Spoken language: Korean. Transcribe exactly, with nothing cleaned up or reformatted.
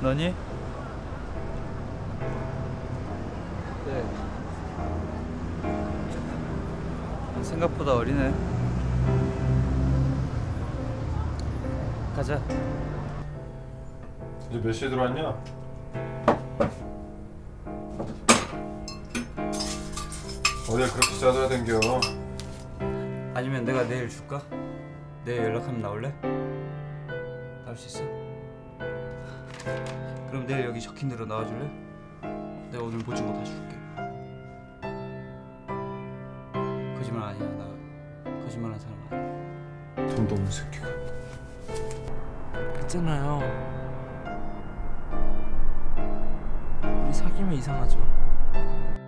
너니? 네. 생각보다 어리네. 가자. 이제 몇 시에 들어왔냐? 어딜 그렇게 짜돌아댕겨. 아니면 내가 내일 줄까? 내일 연락하면 나올래? 나올 수 있어? 그럼 내일 여기 적힌 대로 나와줄래? 내가 오늘 모진 거 다 줄게. 거짓말 아니야. 나 거짓말하는 사람 아니야. 돈도 없는 새끼가. 있잖아요. 우리 사귀면 이상하죠.